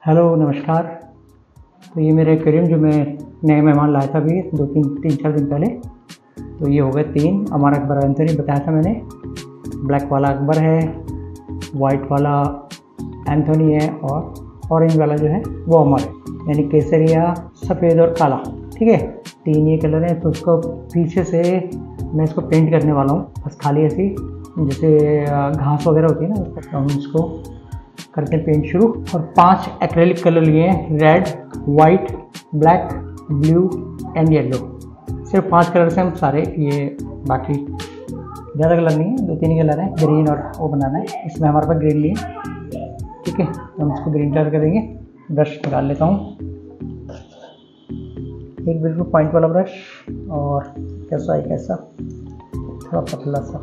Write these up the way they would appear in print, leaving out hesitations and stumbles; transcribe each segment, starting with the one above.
Hello नमस्कार। तो ये मेरे एक्वेरियम जो मैं नए मेहमान लाया था अभी तीन चार दिन पहले। तो ये हो गए 3 अमर अकबर एंथोनी बताया था मैंने। ब्लैक वाला अकबर है, वाइट वाला एंथोनी है और ऑरेंज वाला जो है वो अमर है, यानी केसरिया, सफ़ेद और काला। ठीक है, 3 ये कलर हैं। तो उसको पीछे से मैं इसको पेंट करने वाला हूँ, बस खाली ऐसी जैसे घास वगैरह होती है ना, उसको हम इसको करते हैं पेंट शुरू। और 5 एक्रेलिक कलर लिए हैं, red, white, black, blue and yellow. सिर्फ 5 कलर से हम सारे ये, बाकी ज़्यादा कलर नहीं है, 2-3 ही कलर हैं, ग्रीन और वो बनाना है। इसमें हमारे पास ग्रीन लिए। ठीक है, तो हम इसको ग्रीन कलर करेंगे। ब्रश निकाल लेता हूँ, एक बिल्कुल पॉइंट वाला ब्रश, और कैसा है, कैसा थोड़ा पतला सा,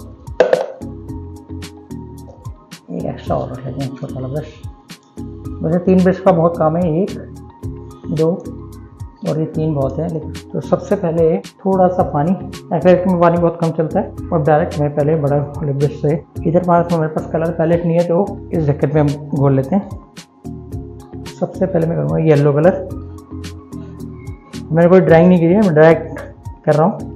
एक एक्स्ट्रा और रख लेते हैं, छोटा वाला ब्रश। वैसे 3 ब्रश का बहुत काम है, 1, 2 और ये 3 बहुत है। लेकिन तो सबसे पहले थोड़ा सा पानी, एक्रेलिक में पानी बहुत कम चलता है, और डायरेक्ट मैं पहले बड़ा वाले ब्रश से, इधर मेरे पास कलर पैलेट नहीं है तो इस जैकेट में हम घोल लेते हैं। सबसे पहले मैं करूँगा येलो कलर। मैंने कोई ड्राइंग नहीं की है, मैं डायरेक्ट कर रहा हूँ।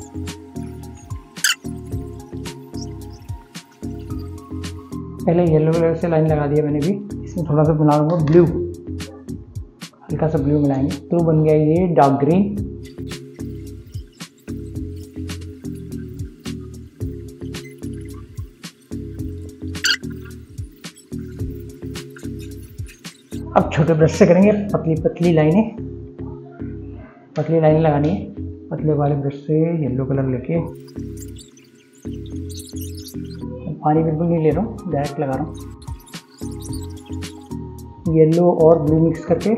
पहले येलो कलर से लाइन लगा दिया मैंने भी। इसमें थोड़ा सा मिला लूँगा ब्लू, हल्का सा ब्लू मिलाएंगे तो बन गया ये डार्क ग्रीन। अब छोटे ब्रश से करेंगे पतली पतली लाइनें, पतली लाइन लगानी है। पतले वाले ब्रश से येलो कलर लेके, पानी बिल्कुल नहीं ले रहा हूँ, डायरेक्ट लगा रहा हूँ। येलो और ब्लू मिक्स करके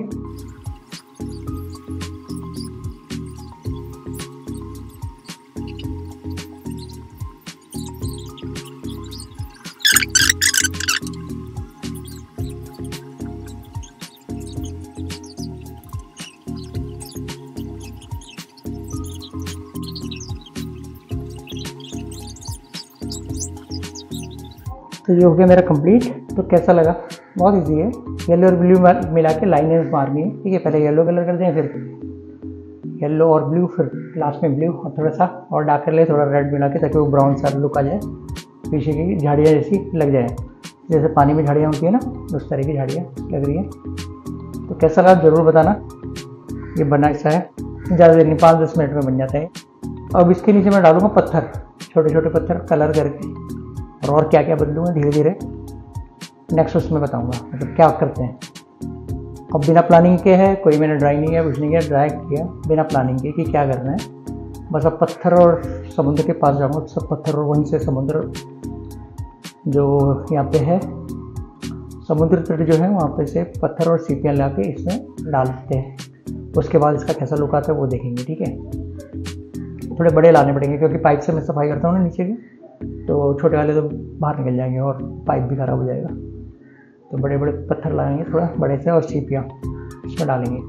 तो ये हो गया मेरा कंप्लीट। तो कैसा लगा? बहुत इजी है, येलो और ब्लू मिला के लाइनें मारनी है। ठीक है, पहले येलो कलर कर दें, फिर येलो और ब्लू, फिर लास्ट में ब्लू, और थोड़ा सा और डार्क कर ले, थोड़ा रेड मिला के, ताकि वो ब्राउन सा लुक आ जाए, पीछे की झाड़ियाँ जैसी लग जाए, जैसे पानी में झाड़ियाँ होती है ना, उस तरह की झाड़ियाँ लग रही है। तो कैसा लगा ज़रूर बताना। ये बना ऐसा है, ज़्यादा देर नहीं, 5-10 मिनट में बन जाता है। अब इसके नीचे मैं डालूँगा पत्थर, छोटे छोटे पत्थर कलर करके, और क्या क्या बदलूँगा धीरे धीरे नेक्स्ट उसमें बताऊँगा, मतलब क्या करते हैं। अब बिना प्लानिंग के है, कोई मैंने ड्राइंग नहीं किया, कुछ नहीं किया, डायरेक्ट किया बिना प्लानिंग के कि क्या करना है। बस अब पत्थर और समुद्र के पास जाऊँगा, सब पत्थर और वहीं से समुद्र जो यहाँ पे है, समुद्र तट जो है, वहाँ पे से पत्थर और सीपियाँ ला के इसमें डाल देते हैं। उसके बाद इसका कैसा लुक आता है वो देखेंगे। ठीक है, थोड़े बड़े लाने पड़ेंगे, क्योंकि पाइप से मैं सफाई करता हूँ ना नीचे की, तो छोटे वाले तो बाहर निकल जाएंगे और पाइप भी ख़राब हो जाएगा। तो बड़े बड़े पत्थर लगाएंगे थोड़ा बड़े से, और सीपियाँ इसमें डालेंगे।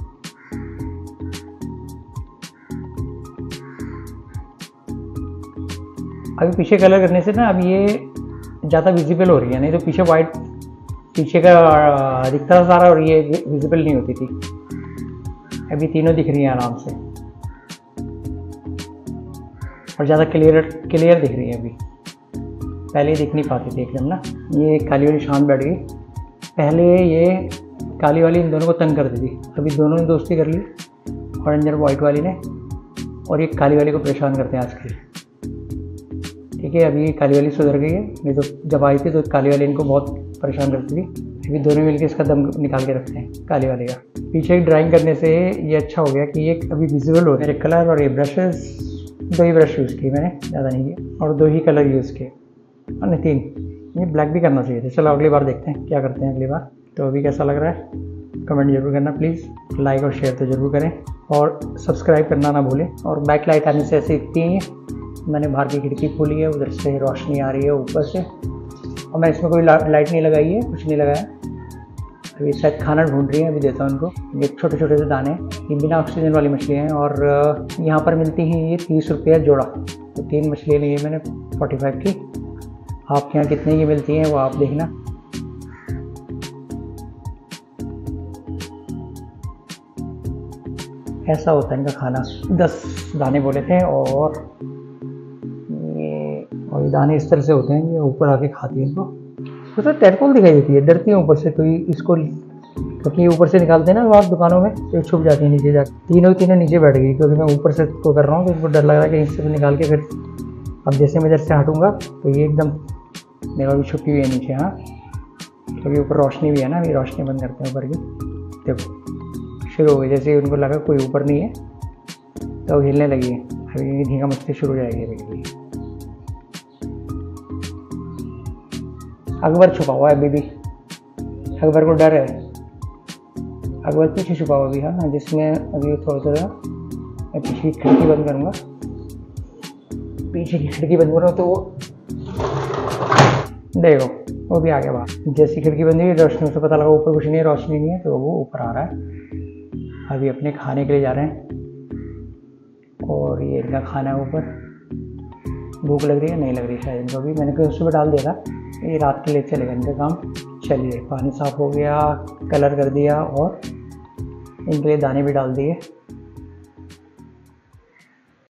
अभी पीछे कलर करने से ना, अब ये ज़्यादा विजिबल हो रही है, नहीं तो पीछे वाइट पीछे का दिखता था सारा, और ये विजिबल नहीं होती थी। अभी तीनों दिख रही हैं आराम से, और ज़्यादा क्लियर दिख रही है अभी, पहले दिख नहीं पाती थी एकदम ना। ये काली वाली शांत बैठ गई, पहले ये काली वाली इन दोनों को तंग करती थी, अभी दोनों ने दोस्ती कर ली, ऑरेंज और वाइट वाली ने, और ये काली वाली को परेशान करते हैं आजकल। ठीक है, अभी काली वाली सुधर गई है, नहीं तो जब आई थी तो काली वाली इनको बहुत परेशान करती थी। अभी दोनों मिलकर इसका दम निकाल के रखते हैं काली वाली का। पीछे ड्राइंग करने से ये अच्छा हो गया कि ये अभी विजिबल हो मेरे कलर। और ये ब्रशेस, 2 ही ब्रश यूज़ किए मैंने, ज़्यादा नहीं किए, और 2 ही कलर यूज़ किए, और नहीं 3। ये ब्लैक भी करना चाहिए था। चलो अगली बार देखते हैं क्या करते हैं अगली बार। तो अभी कैसा लग रहा है कमेंट जरूर करना प्लीज़, लाइक और शेयर तो ज़रूर करें, और सब्सक्राइब करना ना भूलें। और बैक लाइट आने से ऐसे दिखती है, मैंने बाहर की खिड़की खोली है, उधर से रोशनी आ रही है ऊपर से, और मैं इसमें कोई लाइट नहीं लगाई है, कुछ नहीं लगाया। अभी शायद खाना ढूंढ रही है, अभी देता हूँ उनको। ये छोटे छोटे से दाने, ये बिना ऑक्सीजन वाली मछलियाँ हैं, और यहाँ पर मिलती हैं ये 30 रुपये जोड़ा। तो 3 मछलियाँ ली है मैंने 45 की। आपके यहाँ कितने की मिलती हैं वो आप देखना। ऐसा होता है इनका खाना। 10 दाने बोले थे और ये दाने इस तरह से होते हैं, ये ऊपर आके खाती है इनको। तो टेडपोल दिखाई देती है, डरती है ऊपर से कोई इसको, क्योंकि ऊपर से निकालते हैं ना बाहर दुकानों में तो छुप जाती है नीचे जाके। तीनों नीचे बैठ गई क्योंकि मैं ऊपर से को कर रहा हूँ तो इनको डर लग रहा है कि इससे निकाल के फिर अब जैसे मैं इधर से हटूँगा तो ये एकदम मेरा भी छुपी हुई है नीचे। हाँ, क्योंकि ऊपर रोशनी भी है ना, अभी रोशनी बंद करते हैं ऊपर की। देखो शुरू हो गई, जैसे ही उनको लगा कोई ऊपर नहीं है तो हिलने लगी है। अभी धींगा मस्ती शुरू हो जाएगी अभी। अकबर छुपा हुआ है अभी भी, अकबर को डर है। अकबर पीछे छुपा हुआ भी है। हाँ, जिसमें अभी थोड़ा मैं पीछे की खिड़की बंद करूँगा, पीछे की खिड़की बंद करूँ तो वो देखो वो भी आ गया बाहर। जैसी खिड़की बंद हुई रोशनी से पता लगा ऊपर कुछ नहीं है, रोशनी नहीं है, तो वो ऊपर आ रहा है। अभी अपने खाने के लिए जा रहे हैं और ये इनका खाना है ऊपर। भूख लग रही है, नहीं लग रही शायद इनको भी, मैंने कहीं सुबह डाल दिया था। ये रात के लिए चलेगा इनका काम। चलिए पानी साफ हो गया, कलर कर दिया और इनके लिए दाने भी डाल दिए।